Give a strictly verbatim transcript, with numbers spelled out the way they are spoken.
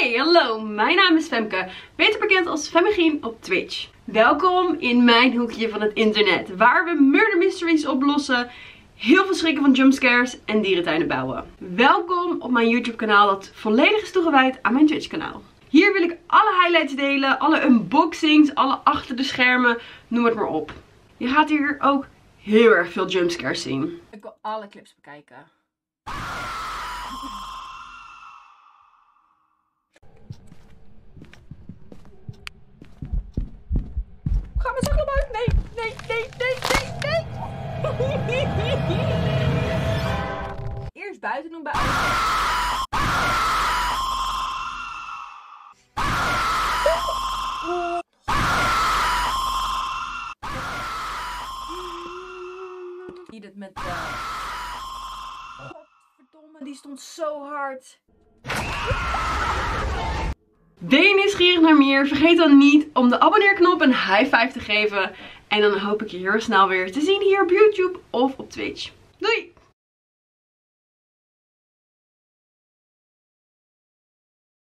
Hey, hallo, mijn naam is Femke, beter bekend als Femmegien op Twitch. Welkom in mijn hoekje van het internet, waar we murder mysteries oplossen, heel veel schrikken van jumpscares en dierentuinen bouwen. Welkom op mijn YouTube kanaal dat volledig is toegewijd aan mijn Twitch kanaal. Hier wil ik alle highlights delen, alle unboxings, alle achter de schermen, noem het maar op. Je gaat hier ook heel erg veel jumpscares zien. Ik wil alle clips bekijken. Ga mijn zaklamp uit! Nee, nee, nee, nee, nee, nee! Eerst buiten doen bij Zie het met uh... Godverdomme, die stond zo hard. Ben je nieuwsgierig naar meer? Vergeet dan niet om de abonneerknop een high five te geven. En dan hoop ik je heel snel weer te zien hier op YouTube of op Twitch. Doei!